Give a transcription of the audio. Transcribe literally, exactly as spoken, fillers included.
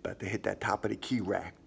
About to hit that top of the key rack.